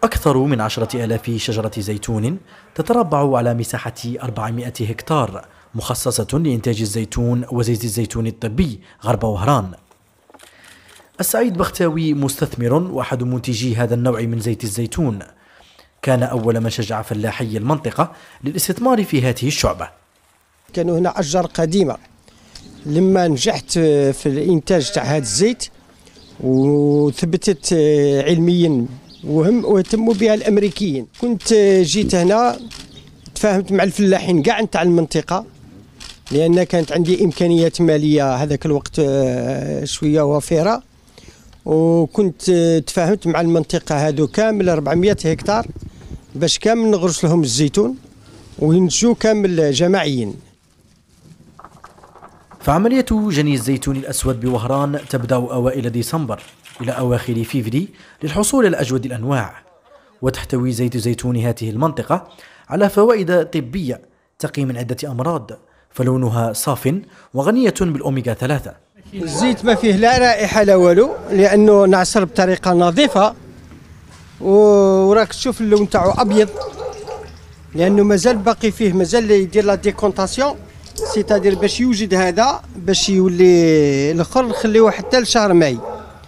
أكثر من 10,000 شجرة زيتون تتربع على مساحة 400 هكتار مخصصة لإنتاج الزيتون وزيت الزيتون الطبي غرب وهران. السعيد بختاوي مستثمر وأحد منتجي هذا النوع من زيت الزيتون، كان أول من شجع فلاحي المنطقة للاستثمار في هذه الشعبة. كانوا هنا أشجار قديمة، لما نجحت في الإنتاج تاع هذا الزيت وثبتت علميا واهتموا بها الأمريكيين، كنت جيت هنا تفاهمت مع الفلاحين كاع نتاع المنطقة، لأن كانت عندي إمكانيات مالية هذاك الوقت شوية وفيرة، وكنت تفاهمت مع المنطقة هذو كامل 400 هكتار باش كامل نغرس لهم الزيتون وينتجوا كامل جماعيا. فعملية جني الزيتون الأسود بوهران تبدأ أوائل ديسمبر إلى أواخر فيفري للحصول على أجود الأنواع، وتحتوي زيت زيتون هذه المنطقة على فوائد طبية تقي من عدة أمراض، فلونها صاف وغنية بالأوميغا 3. الزيت ما فيه لا رائحة لا والو، لأنه نعصر بطريقة نظيفة، وراك تشوف اللون تاعو أبيض، لأنه مازال باقي فيه مازال يدير لا ديكونتاسيون، سيتادير باش يوجد هذا باش يولي الاخر نخليوه حتى لشهر ماي.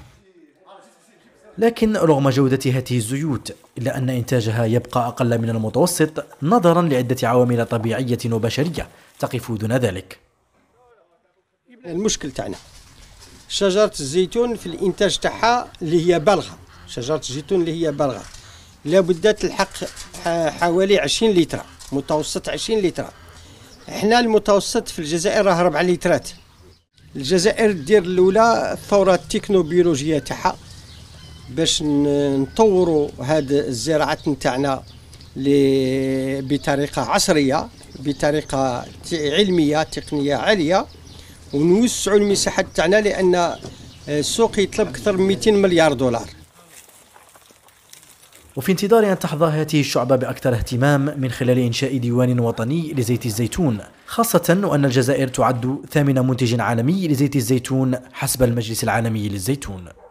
لكن رغم جودة هذه الزيوت إلا أن إنتاجها يبقى أقل من المتوسط نظرا لعدة عوامل طبيعية وبشرية تقف دون ذلك. المشكل تاعنا شجرة الزيتون في الإنتاج تاعها اللي هي بالغة، شجرة الزيتون اللي هي بالغة لابد تلحق حوالي 20 لتر، متوسط 20 لتر. احنا المتوسط في الجزائر راه 4 لترات. الجزائر دير الاولى الثوره التكنوبيولوجيه تاعها باش نطوروا هاد الزراعات نتاعنا بطريقه عصريه، بطريقه علميه تقنيه عاليه، ونوسعوا المساحات تاعنا لان السوق يطلب اكثر من 200 مليار دولار. وفي انتظار أن تحظى هذه الشعبة بأكثر اهتمام من خلال إنشاء ديوان وطني لزيت الزيتون، خاصة وأن الجزائر تعد ثامن منتج عالمي لزيت الزيتون حسب المجلس العالمي للزيتون.